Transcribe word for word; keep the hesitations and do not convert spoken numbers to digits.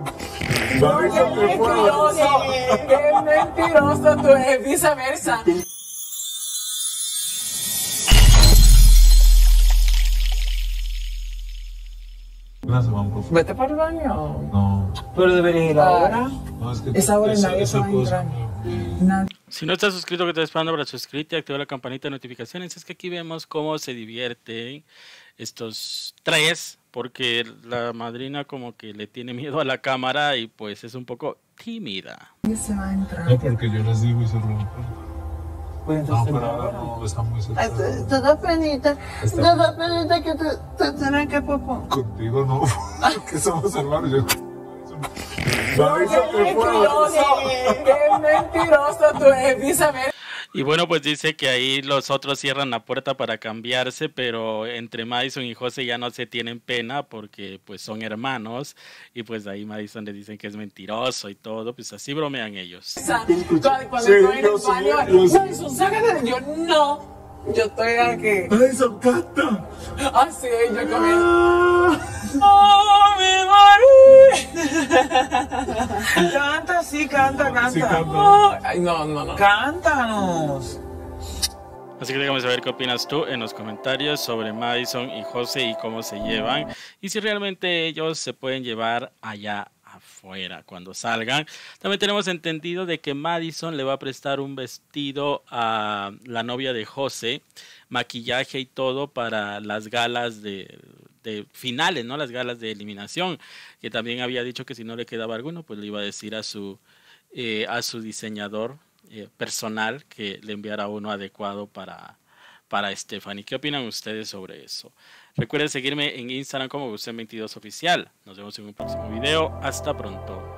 Madison, ¡Qué mentiroso! ¡Qué mentiroso tú eres! Viceversa. Gracias, mamá. Vete para el baño. No. Pero deberías ir ahora. No, es que Esa hora esa- nadie esa se va a cosa- entrar. Nadie. Si no estás suscrito, que te esperando para suscribirte y activar la campanita de notificaciones, es que aquí vemos cómo se divierten estos tres, porque la madrina como que le tiene miedo a la cámara y pues es un poco tímida. Nadie se va a entrar. No, porque yo les digo y se rompen. Pues No, entonces pero ahora no, está muy Ay, cerca. te, te da penita, te da penita que te, te tienen que popó. Contigo no, que somos hermanos. Yo... ¡Qué Madison, te puedo. mentiroso! ¡Qué mentiroso tú eres! Viceversa. Y bueno, pues dice que ahí los otros cierran la puerta para cambiarse, pero entre Madison y José ya no se tienen pena porque pues son hermanos y pues ahí Madison le dicen que es mentiroso y todo, pues así bromean ellos. Cuando, cuando Sí, estoy en yo el sé, baño, yo sé. Madison, sácate de yo. No, yo estoy aquí. Madison, canta. Así es, yo comienzo. ¡Oh, mi María! Canta, sí, canta, canta. Sí, canta. Oh, ay, no, no, no. Cántanos. Así que déjame saber qué opinas tú en los comentarios sobre Madison y José y cómo se llevan y si realmente ellos se pueden llevar allá afuera cuando salgan. También tenemos entendido de que Madison le va a prestar un vestido a la novia de José, maquillaje y todo para las galas de, de finales, ¿no? Las galas de eliminación, que también había dicho que si no le quedaba alguno, pues le iba a decir a su, eh, a su diseñador eh, personal que le enviara uno adecuado para, para Stephanie. ¿Qué opinan ustedes sobre eso? Recuerden seguirme en Instagram como Gusten veintidós Oficial. Nos vemos en un próximo video. Hasta pronto.